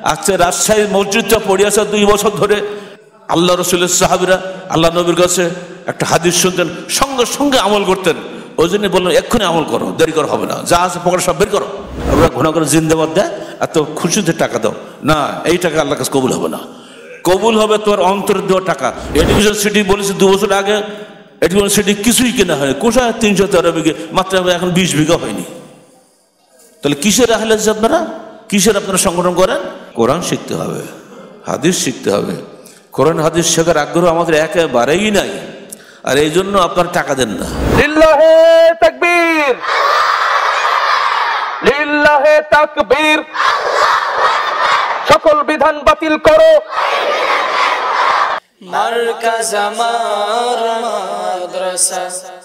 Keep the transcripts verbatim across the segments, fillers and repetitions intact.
আজকে রাজশাহী মসজিদটা পড়ে আছে দুই বছর ধরে। আল্লাহ রসুলের সাহাবীরা আল্লাহ নবীর কাছে একটা হাদিস শুনতেন, সঙ্গে সঙ্গে আমল করতেন। ওই জন্য বললেন এক্ষুনি আমল করো, দেরি করা হবে না, যা আছে পকেটে সব বের করো। আমরা ঘন করে জিন্দাবাদ দেয় এত খুশিতে টাকা দাও না, এই টাকা আল্লাহর কাছে কবুল হবে না। কবুল হবে তোমার অন্তরে দেওয়া টাকা। এডুকেশন সিটি বলেছি দু বছর আগে, এডুকেশন সিটি কিছুই কেনা হয়নি, কোথায় তিনশো তেরো বিঘে মাত্র, এখন বিশ বিঘা হয়নি। তাহলে কিসের আহলে হাদিস আপনারা, কিসের আপনারা সংগঠন করেন? কোরআন শিখতে হবে, হাদিস শিখতে হবে। কোরআন হাদিস শেখার আগ্রহ আমাদের একেবারেই নাই, আর এই জন্য আপনারা টাকা দেন না। লিল্লাহে তাকবীর, লিল্লাহে তাকবীর। সকল বিধান বাতিল করো। মার্কাজ আমার মাদ্রাসা,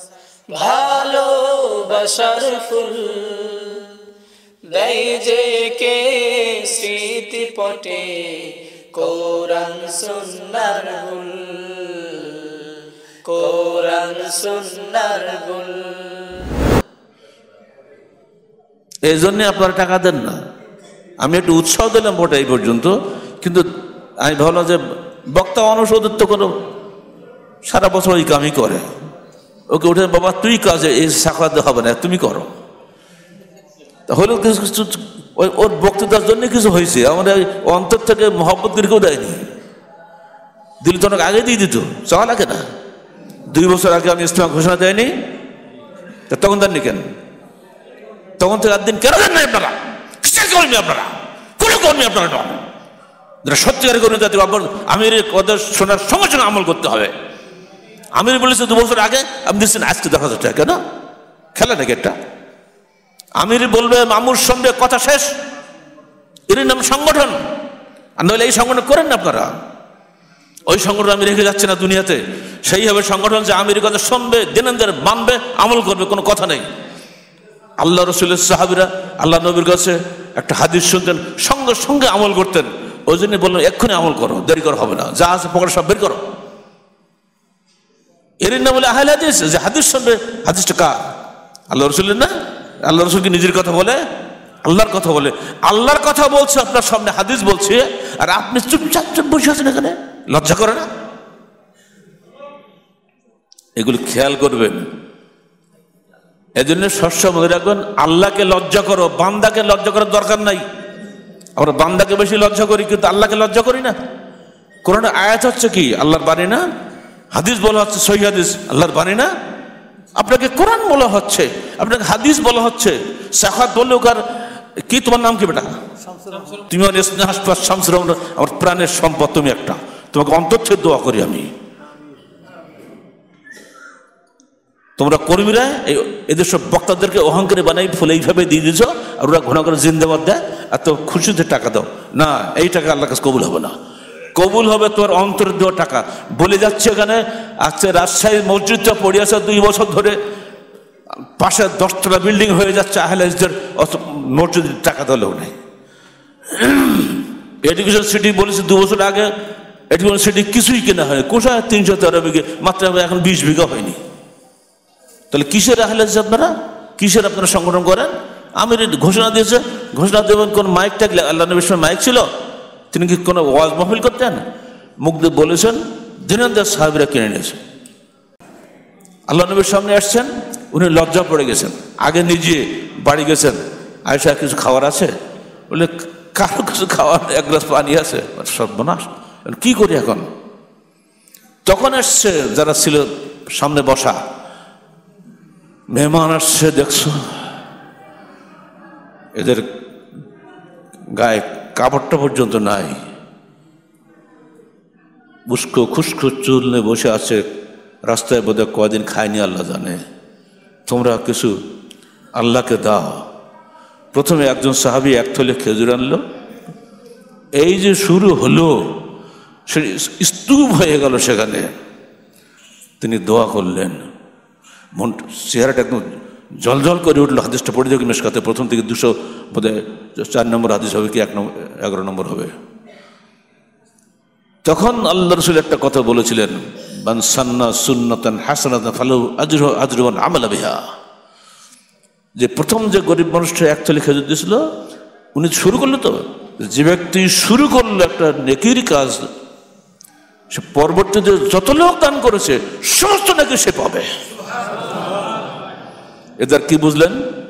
ভালোবাসার ফুল দেয় যে কে স্মৃতি পটে কোরআন সুন্নাহর গুল, কোরআন সুন্নাহর গুল। এই জন্যে আপনারা টাকা দেন না। আমি একটু উৎসাহ দিলাম ভোটে এই পর্যন্ত, কিন্তু আমি ভাবলাম যে বক্তা অনুসদত্ব করো, সারা বছর ওই কামই করে। ওকে উঠে বাবা তুই কাজে এই সাক্ষাৎ হবে না, তুমি করো। তাহলে কিছু ওই ওর বক্তৃতার জন্য কিছু হয়েছে, আমাদের অন্তর থেকে মহব্বত করে কেউ দেয়নি। দিল তো অনেক আগে দিয়ে দিত, চাওয়া লাগে না। দুই বছর আগে আমি ইসলাম ঘোষণা দেয়নি, তখন দেননি কেন? তখন থেকে একদিন কেন দেন নাই আপনারা? কিসের কর্মী আপনারা? কোন কর্মী আপনারা নন? যারা সত্যিকারের কর্মী তাদের আমির ওদের শোনার সঙ্গে সঙ্গে আমল করতে হবে। আমির বলেছে দু বছর আগে, আমি দিচ্ছেন আজকে দশ হাজার টাকা, কেন? খেলা নাকি একটা? আমির বলবে মামুর সঙ্গে কথা শেষ, এর নাম সংগঠন। আর নইলে এই সংগঠন করেন না আপনারা। ওই সংগঠন আমি রেখে যাচ্ছে না দুনিয়াতে, সেইভাবে সংগঠন যে আমির কথা শুনবে, দিনান্দার মানবে, আমল করবে, কোনো কথা নেই। আল্লাহ রসুলের সাহাবীরা আল্লাহ নবীর কাছে একটা হাদিস শুনতেন, সঙ্গে সঙ্গে আমল করতেন। ওই জন্য বললেন এক্ষুনি আমল করো, দেরি করা হবে না, যা আছে পকেটে সব বের করো। এর না বলে আহলে হাদিস, যে হাদিস শুনবে, হাদিসটা কার? আল্লাহ রসুলের না? আল্লাহ রসুল কি নিজের কথা বলে? আল্লাহর কথা বলে। আল্লাহর কথা বলছে, আপনার সামনে হাদিস বলছে, আর আপনি চুপচাপ চুপ বসে আছেন এখানে, লজ্জা করে না? এগুলো খেয়াল করবেন। এজন্য শস্য মনে রাখবেন, আল্লাহকে লজ্জা করো, বান্দাকে লজ্জা করার দরকার নাই। আমরা বান্দাকে বেশি লজ্জা করি, কিন্তু আল্লাহকে লজ্জা করি না। কোরআনের আয়াত হচ্ছে কি? আল্লাহর বাণী না? হাদিস বলা হচ্ছে সহিহ হাদিস, আল্লাহর বাণী না? আপনাকে কোরআন বলা হচ্ছে, আপনাকে হাদিস বলা হচ্ছে। সাখাত বললে ওকার কি, তোমার নাম কি বেটা? তুমি আমার স্নেহাস্পদ শামসুর রহমান, আমার প্রাণের সম্পদ তুমি একটা, তোমাকে অন্তর থেকে দোয়া করি আমি। তোমরা কর্মীরা এদের সব বক্তাদেরকে অহংকারী বানাই ফুলে এইভাবে দিয়ে দিছ, আর ওরা ঘন করে জিন্দাবাদ দেয় এত খুশিতে টাকা দাও না, এই টাকা আল্লাহর কাছে কবুল হবে না। কবুল হবে তোমার অন্তরে দেওয়া টাকা। বলে যাচ্ছে এখানে আজকে রাজশাহী মসজিদটা পড়ে আছে দুই বছর ধরে, পাশে দশতলা বিল্ডিং হয়ে যাচ্ছে, আহলে হাদিসদের মসজিদের টাকা দিলেও নেই। এডুকেশন সিটি বলেছি দু বছর আগে, এডুকেশন সিটি কিছুই কেনা হয়নি, কোথায় তিনশো তেরো বিঘে মাত্র, এখন বিশ বিঘা হয়নি। তাহলে কিসের আহলে হাদিস আপনারা, কিসের আপনারা সংগঠন করেন? আমির ঘোষণা দিয়েছে, ঘোষণা দেবেন কোন মাইক থাকলে? আল্লাহ নবীর সময় মাইক ছিল? তিনি কি কোনো ওয়াজ মাহফিল করতেন? মুখ দিয়ে বলেছেন, দিনান্দার সাহাবীরা কিনে নিয়েছেন। আল্লাহ নবীর সামনে আসছেন, উনি লজ্জা পড়ে গেছেন, আগে নিজে বাড়ি গেছেন, আয়েশা কিছু খাবার আছে? বলে কারো কিছু খাওয়ার, এক গ্লাস পানি আছে। সর্বনাশ, কি করি এখন? তখন আসছে যারা ছিল সামনে বসা, মেহমান আসছে, দেখছো এদের গায়ে কাপড়টা পর্যন্ত নাই, উস্কো খুস্কো চুল নিয়ে বসে আছে, রাস্তায় বোধহয় কয়দিন খায়নি আল্লাহ জানে। তোমরা কিছু আল্লাহকে দাও। প্রথমে একজন সাহাবী এক থলে খেজুর আনলো। এই যে শুরু হলো, সে স্তূপ হয়ে গেল সেখানে। তিনি দোয়া করলেন, মন চেহারাটা একদম জল জল করে উঠলো। হাদিসটা পড়ে দেখি মেশকাতে, প্রথম থেকে দুশো বোধহয় চার নম্বর হাদিস হবে কি এক নম্বর এগারো নম্বর হবে। তখন আল্লাহ রাসূল একটা কথা বলেছিলেন, মান সান্না সুন্নাতান হাসানাতান ফালাহু আজরুহা আজরু মান আমালা বিহা। যে প্রথম যে গরিব মানুষটা এক থলে খেজুর দিয়েছিল, উনি শুরু করলো তো যে ব্যক্তি শুরু করলো একটা নেকির কাজ, সে পরবর্তীতে যত লোক দান করেছে সমস্ত নেকি সে পাবে। এদের কি বুঝলেন?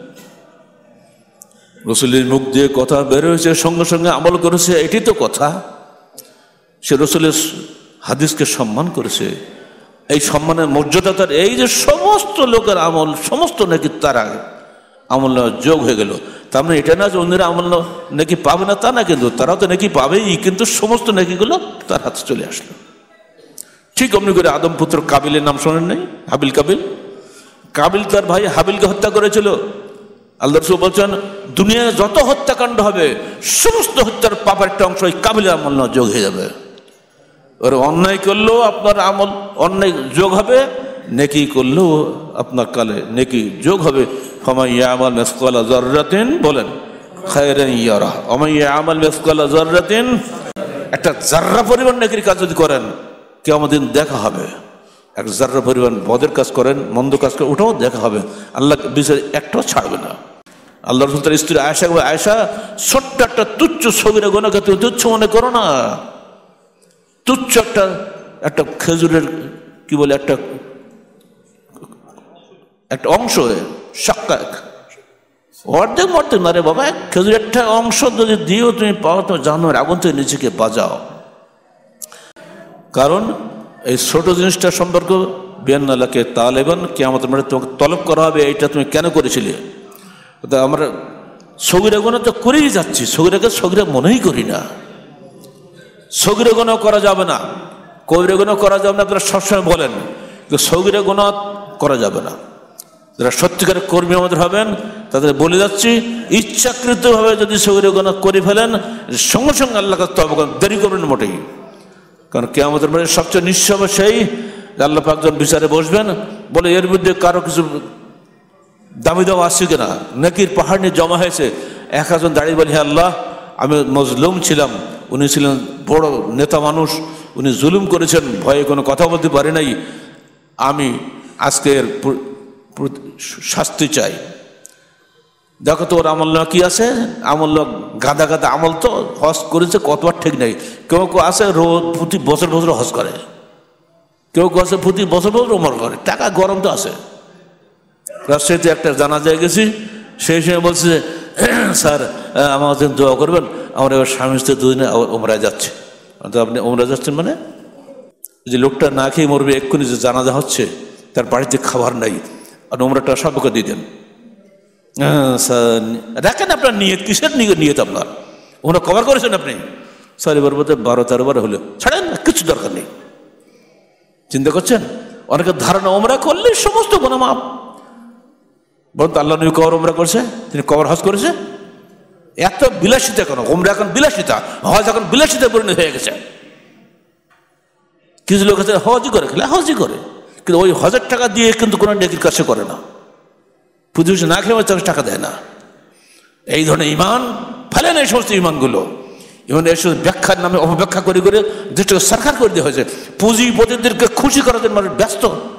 রসুলের মুখ দিয়ে কথা বের হয়েছে, সঙ্গে সঙ্গে আমল করেছে, এটি তো কথা। সে রসুলের হাদিসকে সম্মান করেছে। এই সম্মানের মর্যাদা তার এই যে সমস্ত লোকের আমল, সমস্ত নাকি তারা আমল যোগ হয়ে গেল। তার মানে এটা না যে অন্যরা আমল নাকি পাবে না, তা না, কিন্তু তারাও তো নাকি পাবেই, কিন্তু সমস্ত নাকিগুলো তার হাতে চলে আসলো। ঠিক অমনি করে আদম পুত্র কাবিলের নাম শোনেন নাই? হাবিল কাবিল। কাবিল তার ভাই হাবিলকে হত্যা করেছিল। আল্লাহ রাসূল বলছেন, দুনিয়ায় যত হত্যাকাণ্ড হবে সমস্ত হত্যার পাপের একটা অংশ ওই কাবিলের আমল না যোগ হয়ে যাবে। ওর অন্যায় করলেও আপনার আমল অন্যায় যোগ হবে, নেকি করলেও আপনার কালে নেকি যোগ হবে। ফামান ইয়ামাল মিসকালা যাররাতিন, বলেন, খায়রান ইয়ারা, ওমান ইয়ামাল মিসকালা যাররাতিন, একটা জাররা পরিমাণ নেকির কাজ যদি করেন কিয়ামত দিন দেখা হবে। এক জাররা পরিমাণ বদের কাজ করেন, মন্দ কাজ করেন, ওটাও দেখা হবে। আল্লাহ বিচার একটাও ছাড়বে না। আল্লাহ রাসূল তার স্ত্রী আয়েশা, আয়েশা ছোট্ট একটা তুচ্ছ সগীরা গুনাহকে তুমি তুচ্ছ মনে করো না। তুচ্ছ একটা একটা খেজুরের কি বলে একটা একটা অংশ, সাক্কা, অর্ধেক মর্ধেক না রে বাবা, খেজুরের একটা অংশ যদি দিয়েও তুমি পাও, তুমি জানো আগুন থেকে নিজেকে বাঁচাও। কারণ এই ছোট জিনিসটা সম্পর্ক বিয়ান্নালাকে তালেবান কিয়ামতের মাঠে তোমাকে তলব করা হবে, এইটা তুমি কেন করেছিলে। আমরা সগীরা গুনাহ তো করেই যাচ্ছি, সগীরাকে সগীরা মনেই করি না। সগীরা গুনাহ করা যাবে না, কবিরা গুনাহ করা যাবে না, আপনারা সবসময় বলেন, কিন্তু সগীরা গুনাহ করা যাবে না। যারা সত্যিকারের কর্মী আমাদের হবেন তাদের বলে যাচ্ছি, ইচ্ছাকৃতভাবে যদি সগীরা গুনাহ করে ফেলেন সঙ্গে সঙ্গে আল্লাহর কাছে তওবা করেন, দেরি করবেন মোটেই। কারণ কিয়ামতের মাঠে সবচেয়ে নিঃস্ব হবে সেই আল্লাহ পাক যখন বিচারে বসবেন, বলে এর মধ্যে কারো কিছু দামি দাম আসছে কিনা, নেকির পাহাড় নিয়ে জমা হয়েছে। এক একজন দাঁড়িয়ে বলে, হে আল্লাহ, আমি মজলুম ছিলাম, উনি ছিলেন বড় নেতা মানুষ, উনি জুলুম করেছেন, ভয়ে কোনো কথা বলতে পারি নাই, আমি আজকের শাস্তি চাই। দেখো তো ওর আমল কি আছে, আমল গাদা গাদা আমল, তো হজ করেছে কতবার ঠিক নেই। কেউ কেউ আছে রোজ প্রতি বছর বছর হজ করে, কেউ কেউ আছে প্রতি বছর বছর ওমর করে, টাকা গরম তো আছে। রাজশাহীতে একটা জানাজায় গেছি, সেই সময় বলছে, স্যার আমার জন্য দোয়া করবেন, আমরা এবার স্বামী স্ত্রী দুদিনে ওমরায় যাচ্ছে। তো আপনি ওমরায় যাচ্ছেন মানে? যে লোকটা না খেয়ে মরবে এক্ষুনি, যে জানাজা হচ্ছে, তার বাড়িতে খাবার নাই, আর ওমরাটা সবকে দিয়ে দেন। রাখেন আপনার নিয়ত, কিসের নিয়ত আপনার? ওমরা কভার করেছেন আপনি? স্যার এবার বোধ হয় বারো তেরো বার হলো, ছাড়েন না, কিছু দরকার নেই। চিন্তা করছেন? অনেকের ধারণা ওমরা করলে সমস্ত গুনাহ মাফ। বলুন তো, আল্লাহ নবী কবর ওমরা করছে, তিনি কবর হজ করেছে? এত বিলাসিতা কেন? ওমরা এখন বিলাসিতা, হজ এখন বিলাসিতা পরিণত হয়ে গেছে। কিছু লোক আছে হজই করে, খেলে হজই করে, কিন্তু ওই হজের টাকা দিয়ে কিন্তু কোনো নেকির কাজ করে না। পুজো না খেলে তাকে টাকা দেয় না। এই ধরনের ইমান ফেলে না, এই সমস্ত ইমানগুলো। ইমান এসব ব্যাখ্যার নামে অপব্যাখ্যা করে করে দেশটাকে সরকার করে দেওয়া হয়েছে। পুঁজিপতিদেরকে খুশি করার জন্য মানুষ ব্যস্ত।